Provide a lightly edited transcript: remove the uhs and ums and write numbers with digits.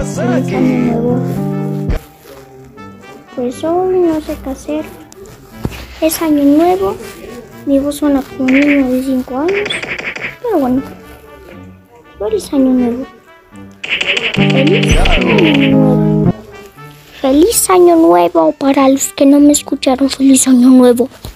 Feliz año nuevo. Pues hoy no sé qué hacer. Es año nuevo. Mi voz suena como un niño de 5 años. Pero bueno. Feliz año nuevo. Feliz año nuevo. Feliz año nuevo para los que no me escucharon. Feliz año nuevo.